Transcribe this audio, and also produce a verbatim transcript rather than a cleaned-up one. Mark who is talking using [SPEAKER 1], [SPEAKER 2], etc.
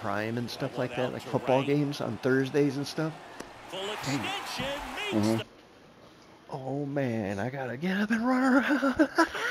[SPEAKER 1] Prime and stuff like that, like football games on Thursdays and stuff.
[SPEAKER 2] Mm-hmm.
[SPEAKER 1] Oh man, I gotta get up and run around.